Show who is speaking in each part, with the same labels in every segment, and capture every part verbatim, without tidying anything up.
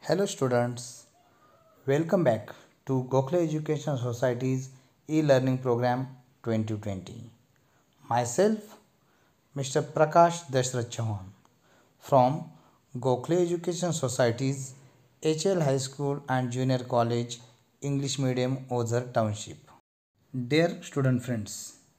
Speaker 1: Hello students, welcome back to Gokhale Education Society's e-learning program twenty twenty. Myself, Mister Prakash Dashrath Chauhan from Gokhale Education Society's H L High School and Junior College English Medium Ozar Township. Dear student friends,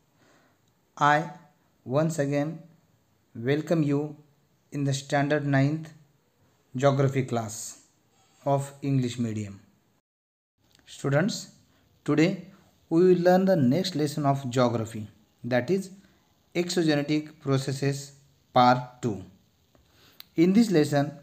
Speaker 1: I once again welcome you in the standard ninth geography class of English medium. Students, today we will learn the next lesson of geography, that is exogenetic processes part two. In this lesson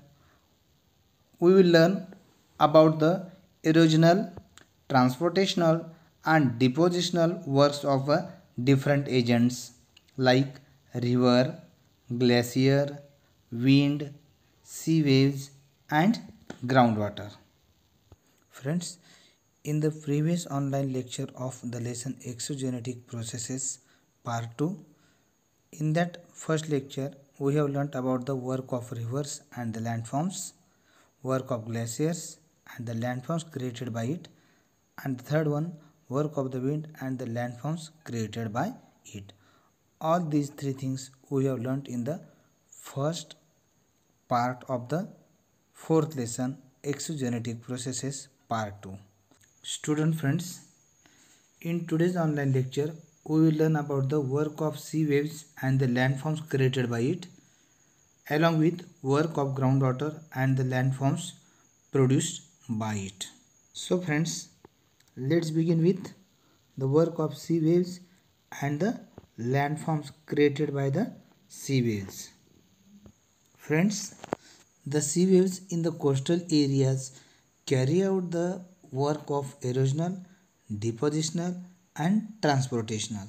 Speaker 1: we will learn about the erosional, transportational and depositional works of uh, different agents like river, glacier, wind, sea waves and groundwater. Friends, in the previous online lecture of the lesson exogenetic processes part two, in that first lecture we have learnt about the work of rivers and the landforms, work of glaciers and the landforms created by it, and the third one, work of the wind and the landforms created by it. All these three things we have learnt in the first part of the fourth lesson exogenetic processes part two. Student friends, in today's online lecture we will learn about the work of sea waves and the landforms created by it, along with work of groundwater and the landforms produced by it. So friends, let's begin with the work of sea waves and the landforms created by the sea waves. Friends, the sea waves in the coastal areas carry out the work of erosional, depositional and transportational.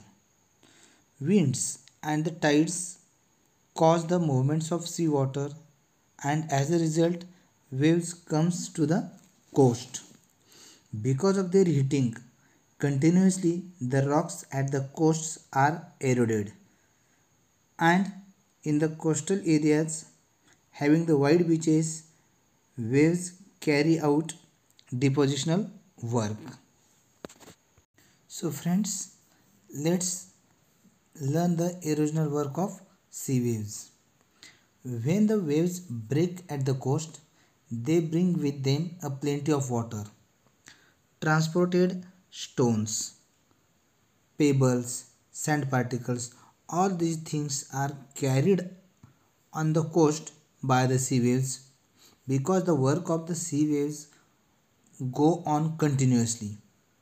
Speaker 1: Winds and the tides cause the movements of sea water, and as a result waves comes to the coast. Because of their hitting continuously, the rocks at the coasts are eroded, and in the coastal areas having the wide beaches, waves carry out depositional work. So friends, let's learn the erosional work of sea waves. When the waves break at the coast, they bring with them a plenty of water. Transported stones, pebbles, sand particles, all these things are carried on the coast by the sea waves, because the work of the sea waves go on continuously,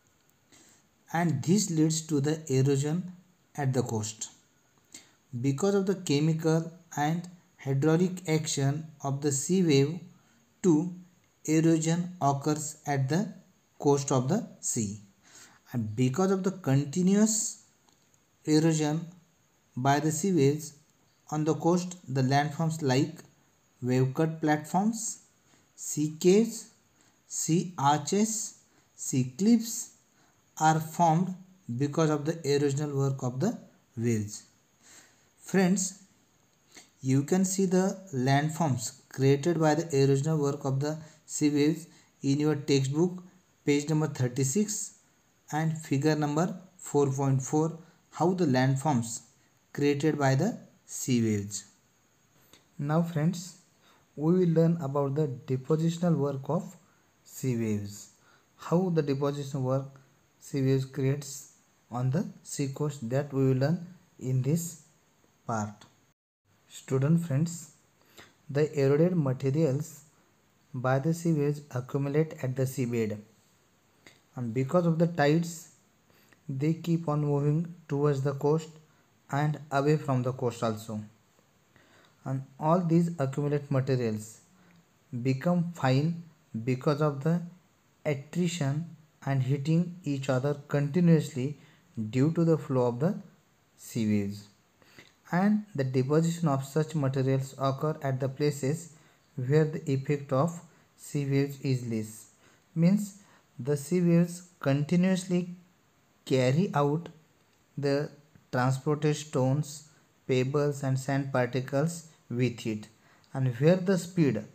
Speaker 1: and this leads to the erosion at the coast. Because of the chemical and hydraulic action of the sea wave too, erosion occurs at the coast of the sea, and because of the continuous erosion by the sea waves on the coast, the landforms like wave cut platforms, sea caves, sea arches, sea cliffs are formed because of the erosional work of the waves. Friends, you can see the landforms created by the erosional work of the sea waves in your textbook, page number thirty-six and figure number four point four, how the landforms created by the sea waves. Now friends, we will learn about the depositional work of sea waves. How the depositional work sea waves creates on the sea coast, that we will learn in this part. Student friends, the eroded materials by the sea waves accumulate at the seabed, and because of the tides they keep on moving towards the coast and away from the coast also, and all these accumulated materials become fine because of the attrition and hitting each other continuously due to the flow of the sea waves. And the deposition of such materials occur at the places where the effect of sea waves is less. Means the sea waves continuously carry out the transported stones, pebbles and sand particles with it, and where the speed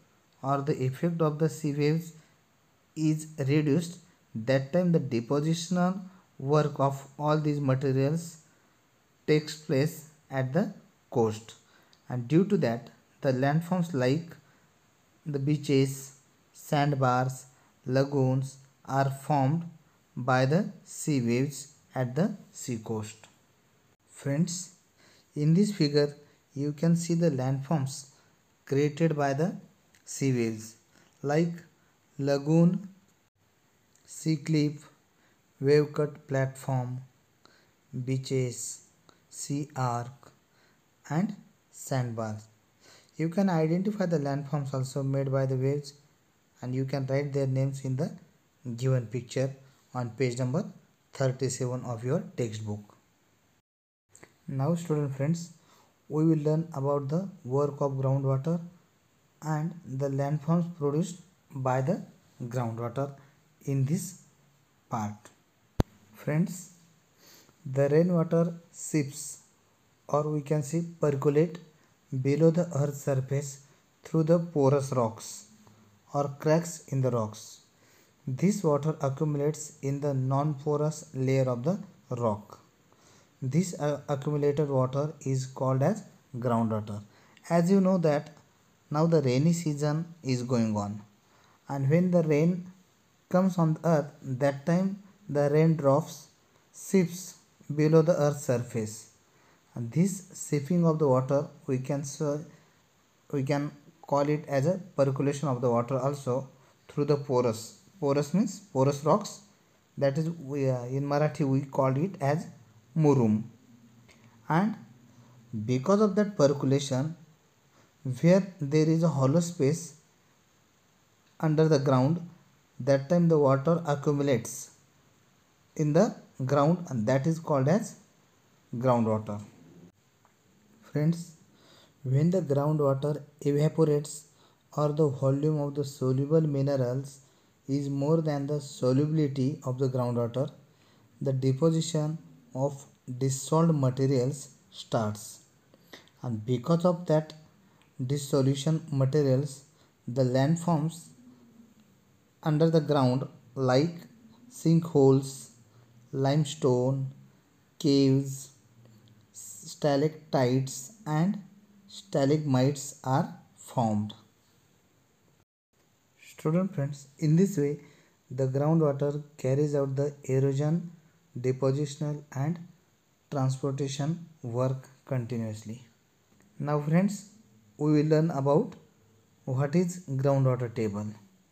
Speaker 1: or the effect of the sea waves is reduced, that time the depositional work of all these materials takes place at the coast, and due to that the landforms like the beaches, sandbars, lagoons are formed by the sea waves at the sea coast. Friends, in this figure you can see the landforms created by the sea waves like lagoon, sea cliff, wave cut platform, beaches, sea arc and sandbars. You can identify the landforms also made by the waves, and you can write their names in the given picture on page number thirty-seven of your textbook. Now student friends, we will learn about the work of groundwater and the landforms produced by the groundwater in this part. Friends, the rainwater seeps, or we can say percolate, below the earth's surface through the porous rocks or cracks in the rocks. This water accumulates in the non-porous layer of the rock. This uh, accumulated water is called as groundwater. As you know that now the rainy season is going on, and when the rain comes on the earth, that time the raindrops seeps below the earth's surface, and this seeping of the water we can we can call it as a percolation of the water also through the porous. Porous means porous rocks, that is we, uh, in Marathi we call it as murum. And because of that percolation, where there is a hollow space under the ground, that time the water accumulates in the ground, and that is called as groundwater. Friends, when the groundwater evaporates or the volume of the soluble minerals is more than the solubility of the groundwater, the deposition of dissolved materials starts, and because of that dissolution materials, the landforms under the ground like sinkholes, limestone, caves, stalactites and stalagmites are formed. Student friends, in this way the groundwater carries out the erosion, depositional and transportation work continuously. Now friends, we will learn about what is groundwater table.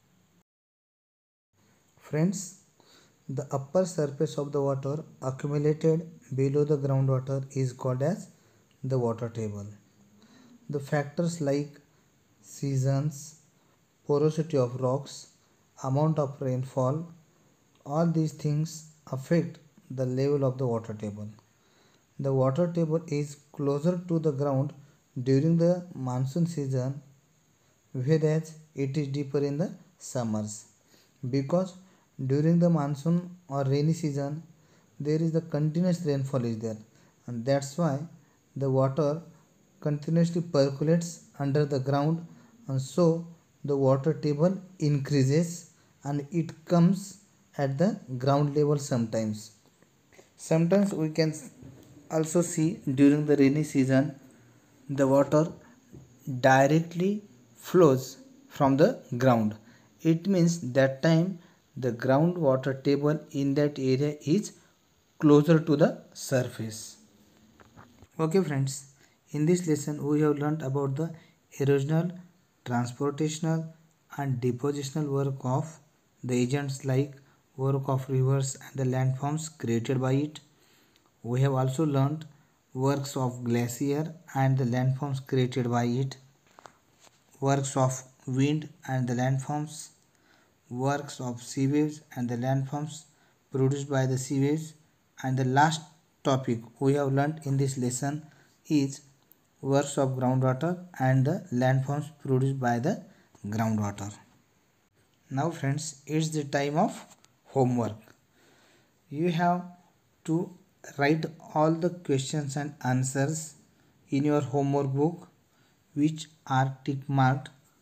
Speaker 1: Friends, the upper surface of the water accumulated below the groundwater is called as the water table. The factors like seasons, porosity of rocks, amount of rainfall, all these things affect the level of the water table. The water table is closer to the ground during the monsoon season, whereas it is deeper in the summers, because during the monsoon or rainy season there is the continuous rainfall is there, and that's why the water continuously percolates under the ground, and so the water table increases and it comes at the ground level sometimes. Sometimes we can also see during the rainy season the water directly flows from the ground. It means that time the groundwater table in that area is closer to the surface. Okay friends, in this lesson we have learnt about the erosional, transportational and depositional work of the agents like work of rivers and the landforms created by it. We have also learnt works of glacier and the landforms created by it, works of wind and the landforms, works of sea waves and the landforms produced by the sea waves, and the last topic we have learnt in this lesson is works of groundwater and the landforms produced by the groundwater. Now friends, it's the time of homework. You have to write all the questions and answers in your homework book which are tick marked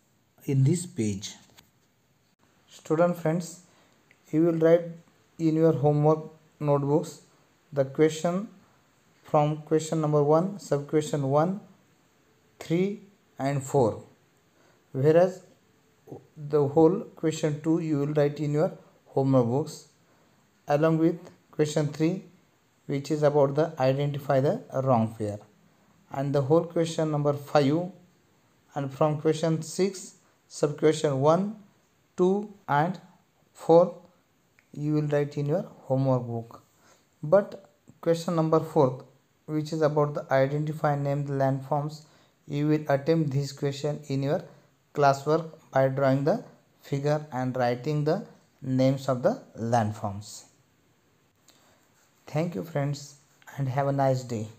Speaker 1: in this page. Student friends, you will write in your homework notebooks the question from question number one, sub question one, three and four, whereas the whole question two you will write in your homework books, along with question three, which is about the identify the wrong pair, and the whole question number five, and from question six, sub question one, two and four you will write in your homework book. But question number four, which is about the identify name the landforms, you will attempt this question in your classwork by drawing the figure and writing the names of the landforms. Thank you friends, and have a nice day.